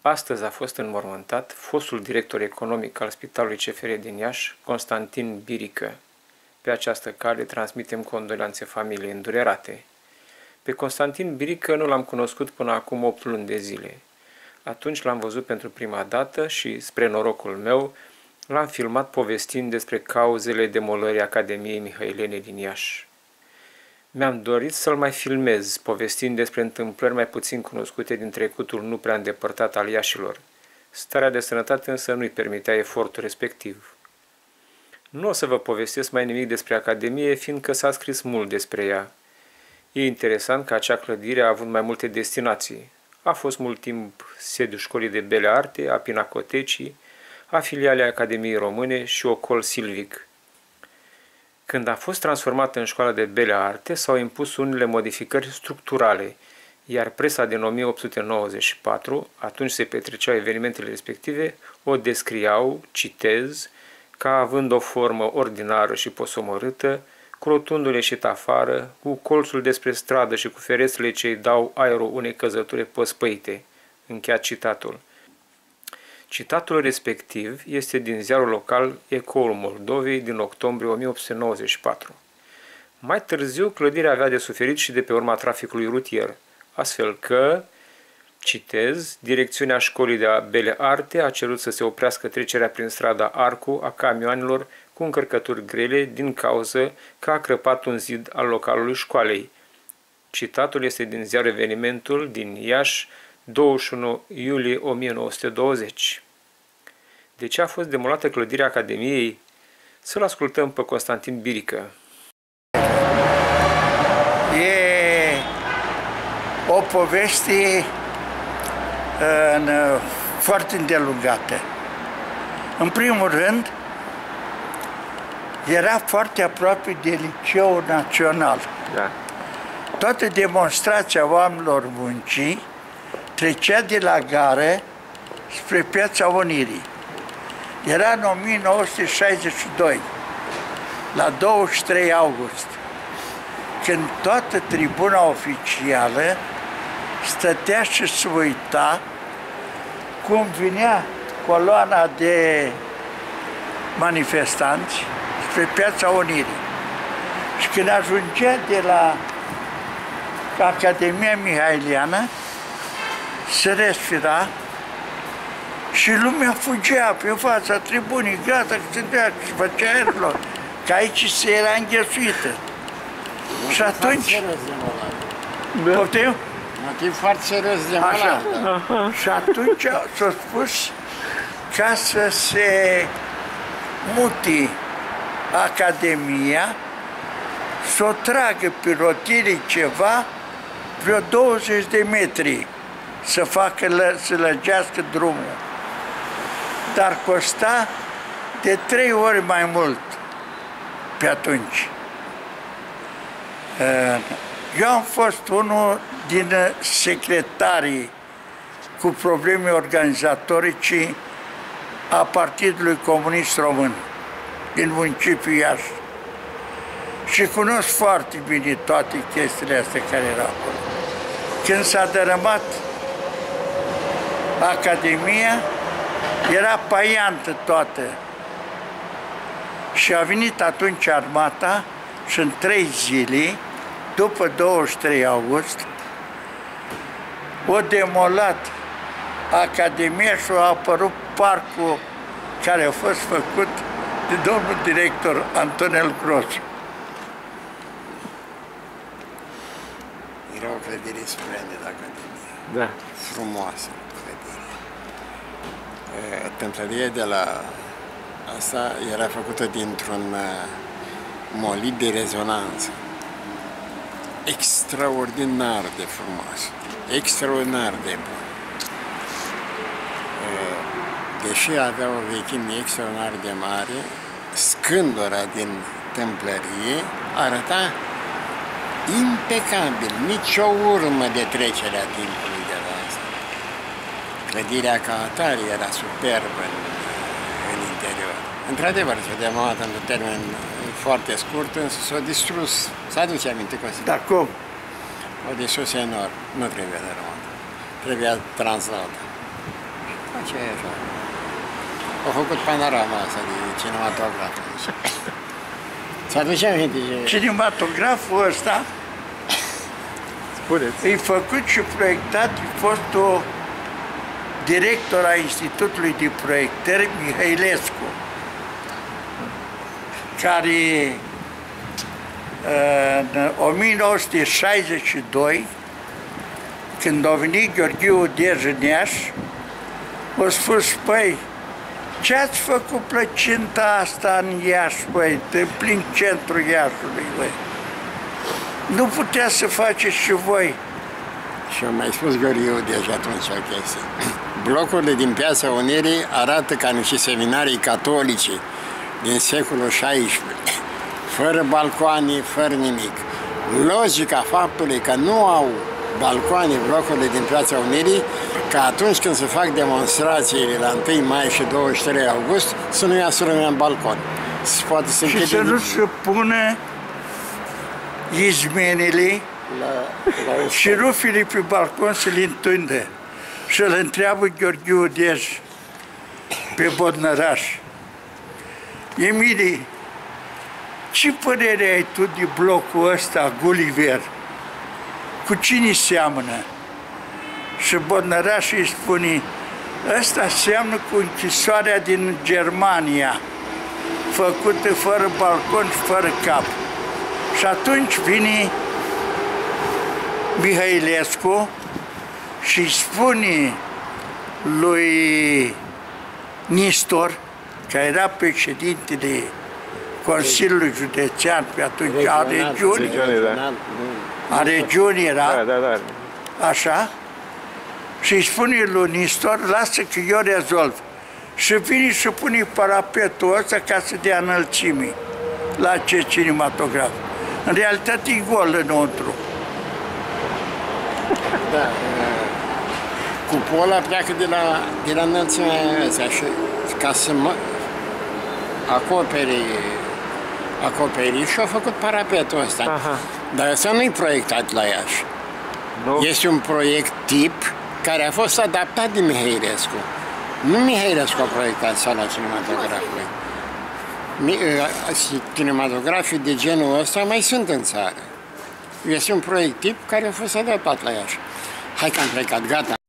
Astăzi a fost înmormântat fostul director economic al Spitalului CFR din Iași, Constantin Birică. Pe această cale transmitem condoleanțe familiei îndurerate. Pe Constantin Birică nu l-am cunoscut până acum 8 luni de zile. Atunci l-am văzut pentru prima dată și, spre norocul meu, l-am filmat povestind despre cauzele demolării Academiei Mihailene din Iași. Mi-am dorit să-l mai filmez, povestind despre întâmplări mai puțin cunoscute din trecutul nu prea îndepărtat al iașilor. Starea de sănătate însă nu-i permitea efortul respectiv. Nu o să vă povestesc mai nimic despre Academie, fiindcă s-a scris mult despre ea. E interesant că acea clădire a avut mai multe destinații. A fost mult timp sediul Școlii de Bele Arte, a Pinacotecii, a filialei Academiei Române și Ocol Silvic. Când a fost transformată în Școala de Bele Arte, s-au impus unele modificări structurale, iar presa din 1894, atunci se petreceau evenimentele respective, o descriau, citez, ca având o formă ordinară și posomorâtă, cu rotundul ieșit afară, cu colțul despre stradă și cu ferestrele ce îi dau aerul unei căzături păspăite. Încheiat citatul. Citatul respectiv este din ziarul local Ecoul Moldovei din octombrie 1894. Mai târziu, clădirea avea de suferit și de pe urma traficului rutier, astfel că, citez, direcțiunea Școlii de Bele Arte a cerut să se oprească trecerea prin strada Arcu a camioanelor cu încărcături grele din cauză că a crăpat un zid al localului școalei. Citatul este din ziarul Evenimentul din Iași, 21 iulie 1920. De ce a fost demolată clădirea Academiei? Să-l ascultăm pe Constantin Birică. E o poveste foarte îndelungată. În primul rând, era foarte aproape de Liceul Național. Da. Toată demonstrația oamenilor muncii trecea de la gară spre Piața Unirii. Era în 1962, la 23 august, când toată tribuna oficială stătea și se uita cum vinea coloana de manifestanți spre Piața Unirii. Și când ajungea de la Academia Mihailiană, se respira și lumea fugea pe fața tribunii, gata, că se dea și făcea aerul, că aici se era înghesuită. Și atunci... Poftim? Motiv foarte serios de Așa. da. Și atunci s-a spus ca să se muti Academia, să o tragă pe rotile ceva, vreo 20 de metri, să lăgească drumul. Dar costa de 3 ori mai mult pe atunci. Eu am fost unul din secretarii cu probleme organizatorice a Partidului Comunist Român din municipiul Iași. Și cunosc foarte bine toate chestiile astea care erau acolo. Când s-a dărâmat Academia, era paiantă toată. Și a venit atunci armata și în 3 zile, după 23 august, o demolat Academia și a apărut parcul care a fost făcut de domnul director Antonel Grosu. Era o clădire splendidă, Academia. Da. Frumoasă clădire. Tâmplăria de la asta era făcută dintr-un molit de rezonanță. Extraordinar de frumos. Extraordinar de bun. Deși avea o vechime extraordinar de mare, scândura din tâmplărie arăta impecabil, nici o urmă de trecere a timpului de la asta. Clădirea ca atare era superbă în interior. Într-adevăr, s-a demolat în termen foarte scurt, însă s-a distrus. Să aduce aminte, Costin? Dar cum? O distrus enorm. Nu trebuia de rământ. Trebuia translată. Face așa. Au făcut panorama asta de cinematograf. Ți-aduce aminte ce... Cinematograful ăsta e făcut și proiectat de fostul director a Institutului de Proiectări, Mihailescu, care în 1962, când a venit Gheorghiu Dej în Iași, a spus, păi, ce ați făcut plăcinta asta în Iași, băi, în plin centrul Iașului, băi? Nu putea să faceți și voi. Și am mai spus Gheorghiu Dej atunci o chestie. Blocurile din Piața Unirii arată ca niște seminarii catolice din secolul XVI, fără balcoane, fără nimic. Logica faptului că nu au balcoane blocurile din Piața Unirii, că atunci când se fac demonstrațiile la 1 mai și 23 august, să nu iasă lumea în balcon. Poate să și să nu se pună izmenile și rufile pe balcon să le întundă. Și îl întreabă Gheorghiu Dej pe Bodnăraș: Emilie, ce părere ai tu de blocul ăsta, Gulliver? Cu cine seamănă? Și Bodnăraș îi spune: ăsta seamănă cu închisoarea din Germania, făcută fără balcon și fără cap. Și atunci vine Mihailescu și spune lui Nistor, care era președintele Consiliului Județean pe atunci, a regiunii, a regiunii era, așa, și îi spune lui Nistor: lasă că eu rezolv. Și vine și pune parapetul ăsta ca să dea înălțime la acest cinematograf. În realitate e gol înăuntru. Da, cupola pleacă de la înălțimea asta și ca să acoperi și au făcut parapetul ăsta. Aha. Dar ăsta nu-i proiectat la Iași. Nu. Este un proiect tip care a fost adaptat de Mihailescu. Nu Mihailescu a proiectat sala cinematografului. Cinematografii de genul ăsta mai sunt în țară. Este un proiect tip care a fost adaptat la Iași. Hai că am plecat, gata.